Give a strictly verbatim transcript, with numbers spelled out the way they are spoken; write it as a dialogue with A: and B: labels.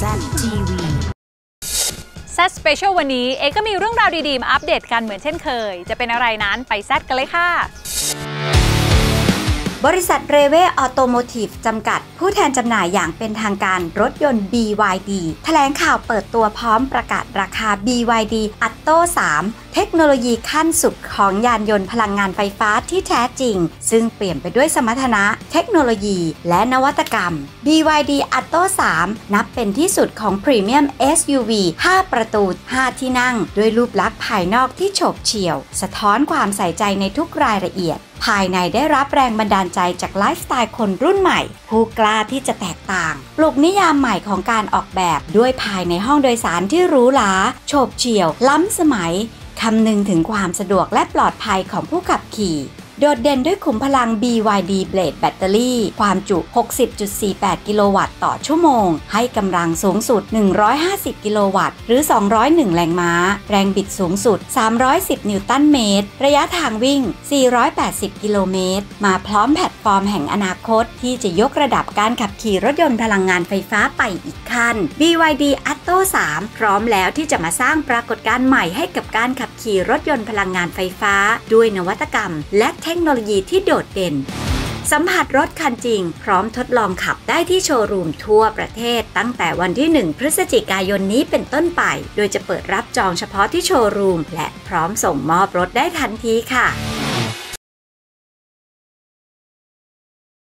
A: แซด ที วี
B: แซด Special วันนี้เอก็มีเรื่องราวดีๆมาอัปเดตกันเหมือนเช่นเคยจะเป็นอะไรนั้นไปแซดกันเลยค่ะ
C: บริษัทเรเวออโตโมทีฟจำกัดผู้แทนจำหน่ายอย่างเป็นทางการรถยนต์ บี วาย ดี แถลงข่าวเปิดตัวพร้อมประกาศราคา บี วาย ดี Atto สาม เทคโนโลยีขั้นสุดของยานยนต์พลังงานไฟฟ้าที่แท้จริงซึ่งเปลี่ยนไปด้วยสมรรถนะเทคโนโลยีและนวัตกรรม บี วาย ดี Atto สาม นับเป็นที่สุดของพรีเมียม เอส ยู วี ห้า ประตู ห้า ที่นั่งด้วยรูปลักษณ์ภายนอกที่โฉบเฉี่ยวสะท้อนความใส่ใจในทุกรายละเอียดภายในได้รับแรงบันดาลใจจากไลฟ์สไตล์คนรุ่นใหม่ผู้กล้าที่จะแตกต่างปลุกนิยามใหม่ของการออกแบบด้วยภายในห้องโดยสารที่หรูหราโฉบเฉี่ยวล้ำสมัยคำนึงถึงความสะดวกและปลอดภัยของผู้ขับขี่โดดเด่นด้วยขุมพลัง บี วาย ดี Blade แบตเตอรี่ความจุ หกสิบจุดสี่แปด กิโลวัตต์ต่อชั่วโมงให้กำลังสูงสุด หนึ่งร้อยห้าสิบ กิโลวัตต์หรือ สองร้อยเอ็ด แรงม้าแรงบิดสูงสุด สามร้อยสิบ นิวตันเมตรระยะทางวิ่ง สี่ร้อยแปดสิบ กิโลเมตรมาพร้อมแพลตฟอร์มแห่งอนาคตที่จะยกระดับการขับขี่รถยนต์พลังงานไฟฟ้าไปอีกขั้น บี วาย ดี Atto สาม พร้อมแล้วที่จะมาสร้างปรากฏการณ์ใหม่ให้กับการขับขี่รถยนต์พลังงานไฟฟ้าด้วยนวัตกรรมและเทคโนโลยีที่โดดเด่นสัมผัสรถคันจริงพร้อมทดลองขับได้ที่โชว์รูมทั่วประเทศตั้งแต่วันที่หนึ่งพฤศจิกายนนี้เป็นต้นไปโดยจะเปิดรับจองเฉพาะที่โชว์รูมและพร้อมส่งมอบรถได้ทันทีค่ะ